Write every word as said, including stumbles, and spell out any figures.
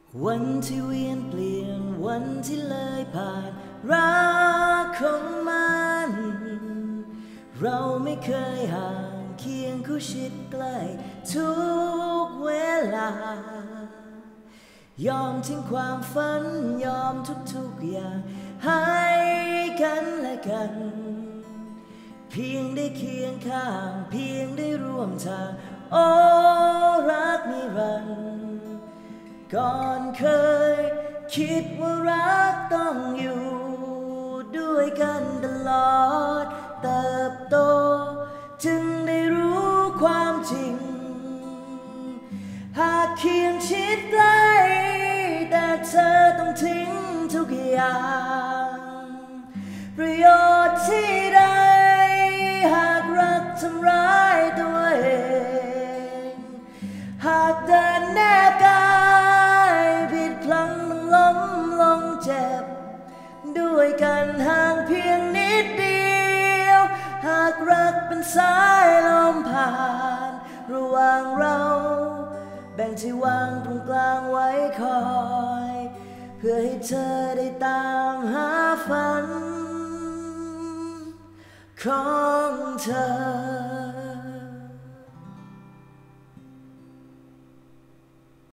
วันที่เวียนเปลี่ยนวันที่เลยผ่านรักของมันเราไม่เคยห่างเคียงคู่ชิดใกล้ทุกเวลายอมทิ้งความฝันยอมทุกๆอย่างให้กันและกันเพียงได้เคียงข้างเพียงได้ร่วมทางโอ้รักนิรันดร์ก่อนเคยคิดว่ารักต้องอยู่ด้วยกันตลอดเติบโตจึงได้รู้ความจริงหากเคียงชิดใกล้แต่เธอต้องทิ้งทุกอย่างประโยชน์ที่ใดหากรักทำร้ายตัวเองหากเดินแนบกายผิดพลั้งต้องล้มลงเจ็บด้วยกันห่างเพียงนิดเดียวหากรักเป็นสายลมผ่านระหว่างเราแบ่งที่วางตรงกลางไว้คอยเพื่อให้เธอได้ตามหาฝันของเธอ